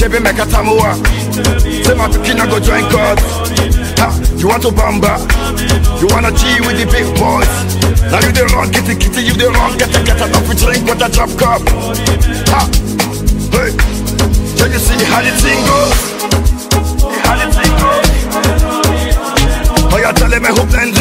baby make a tamuwa. Say my picking go join God. Ha, you want to bamba? You wanna G with the big boys? Now you the wrong, get it, you the wrong, get a coffee drink with a drop cup. Ha, hey, can you see how the thing goes? How the thing goes? Oh, you tell me who blends